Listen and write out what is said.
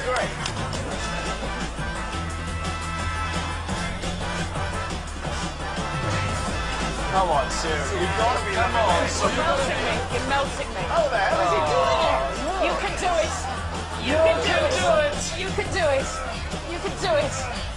great. Come on, Siri. You've got to be You're melting me. You're melting me. Oh, the hell is he doing it? You can do it. You can do it. You can do it. You can do it.